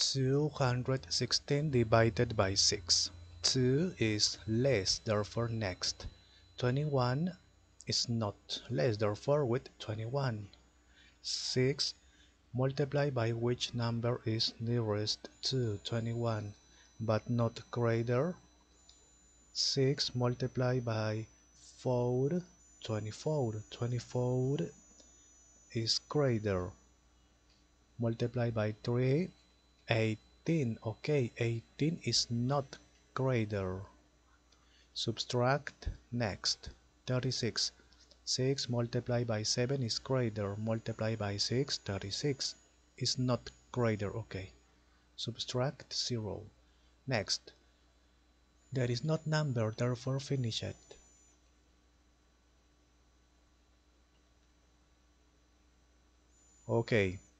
216 divided by 6. 2 is less, therefore next. 21 is not less, therefore with 21. 6 multiplied by which number is nearest to 21 but not greater. 6 multiplied by 4, 24. 24 is greater. Multiply by 3, 18. Okay, 18 is not greater. Subtract next. 36. 6 multiplied by 7 is greater. Multiply by 6, 36 is not greater. Okay. Subtract 0. Next. There is not number, therefore finish it. Okay.